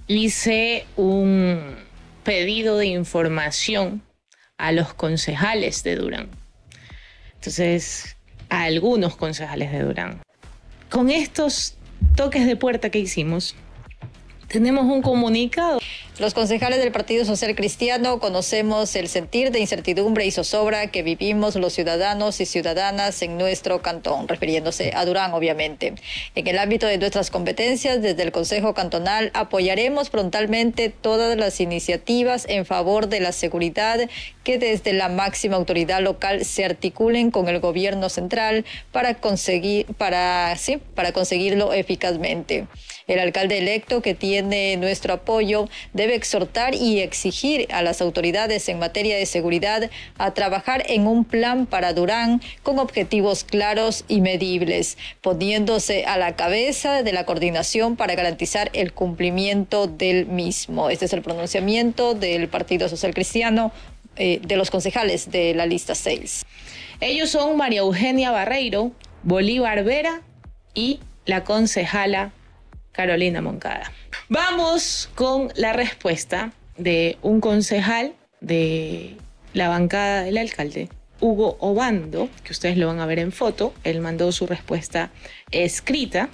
hice un pedido de información a los concejales de Durán. Entonces, a algunos concejales de Durán. Con estos toques de puerta que hicimos, tenemos un comunicado. Los concejales del Partido Social Cristiano conocemos el sentir de incertidumbre y zozobra que vivimos los ciudadanos y ciudadanas en nuestro cantón, refiriéndose a Durán, obviamente. En el ámbito de nuestras competencias, desde el Consejo Cantonal, apoyaremos frontalmente todas las iniciativas en favor de la seguridad que desde la máxima autoridad local se articulen con el gobierno central para conseguirlo eficazmente. El alcalde electo, que tiene nuestro apoyo, debe exhortar y exigir a las autoridades en materia de seguridad a trabajar en un plan para Durán con objetivos claros y medibles, poniéndose a la cabeza de la coordinación para garantizar el cumplimiento del mismo. Este es el pronunciamiento del Partido Social Cristiano, de los concejales de la lista 6. Ellos son María Eugenia Barreiro, Bolívar Vera y la concejala Carolina Moncada. Vamos con la respuesta de un concejal de la bancada del alcalde, Hugo Obando, que ustedes lo van a ver en foto. Él mandó su respuesta escrita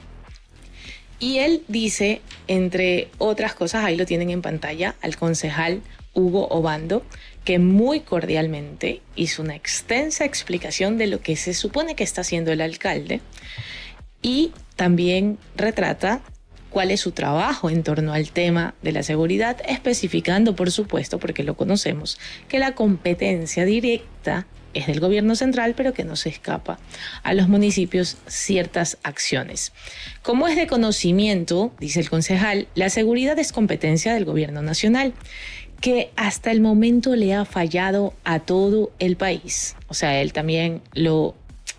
y él dice, entre otras cosas, ahí lo tienen en pantalla, al concejal Hugo Obando, que muy cordialmente hizo una extensa explicación de lo que se supone que está haciendo el alcalde y también retrata cuál es su trabajo en torno al tema de la seguridad, especificando, por supuesto, porque lo conocemos, que la competencia directa es del gobierno central, pero que no se escapa a los municipios ciertas acciones. Como es de conocimiento, dice el concejal, la seguridad es competencia del gobierno nacional, que hasta el momento le ha fallado a todo el país. O sea, él también lo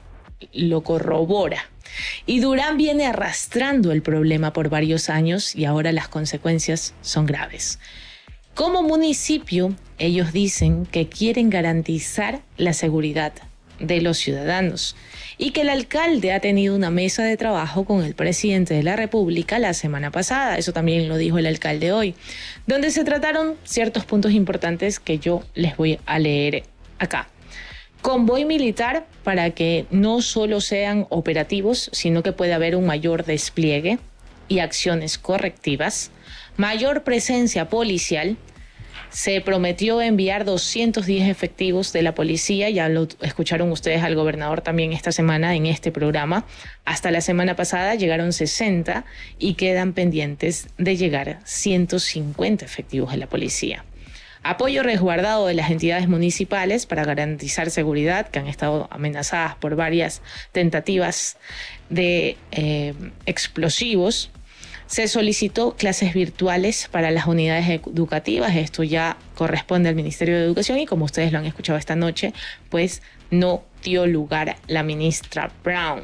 corrobora. Y Durán viene arrastrando el problema por varios años y ahora las consecuencias son graves. Como municipio, ellos dicen que quieren garantizar la seguridad de los ciudadanos y que el alcalde ha tenido una mesa de trabajo con el presidente de la República la semana pasada, eso también lo dijo el alcalde hoy, donde se trataron ciertos puntos importantes que yo les voy a leer acá. Convoy militar para que no solo sean operativos, sino que pueda haber un mayor despliegue y acciones correctivas, mayor presencia policial. Se prometió enviar 210 efectivos de la policía, ya lo escucharon ustedes al gobernador también esta semana en este programa. Hasta la semana pasada llegaron 60 y quedan pendientes de llegar 150 efectivos de la policía. Apoyo resguardado de las entidades municipales para garantizar seguridad, que han estado amenazadas por varias tentativas de explosivos. Se solicitó clases virtuales para las unidades educativas. Esto ya corresponde al Ministerio de Educación y, como ustedes lo han escuchado esta noche, pues no dio lugar la ministra Brown.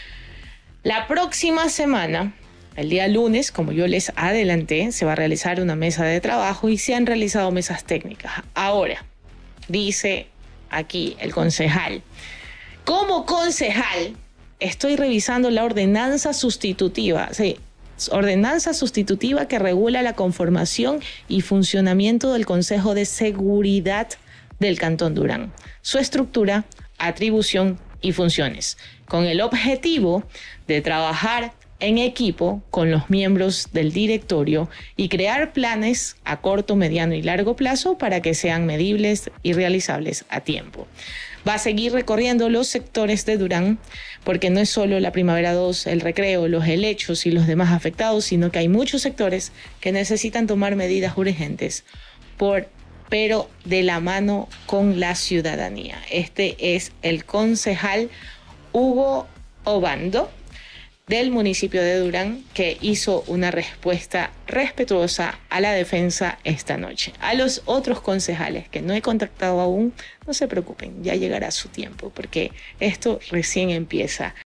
La próxima semana, el día lunes, como yo les adelanté, se va a realizar una mesa de trabajo y se han realizado mesas técnicas. Ahora, dice aquí el concejal, como concejal estoy revisando la ordenanza sustitutiva, sí, ordenanza sustitutiva que regula la conformación y funcionamiento del Consejo de Seguridad del Cantón Durán, su estructura, atribución y funciones, con el objetivo de trabajar en equipo con los miembros del directorio y crear planes a corto, mediano y largo plazo para que sean medibles y realizables a tiempo. Va a seguir recorriendo los sectores de Durán, porque no es solo la Primavera 2, el Recreo, los helechos y los demás afectados, sino que hay muchos sectores que necesitan tomar medidas urgentes, pero de la mano con la ciudadanía. Este es el concejal Hugo Obando, del municipio de Durán, que hizo una respuesta respetuosa a la defensa esta noche. A los otros concejales que no he contactado aún, no se preocupen, ya llegará su tiempo, porque esto recién empieza.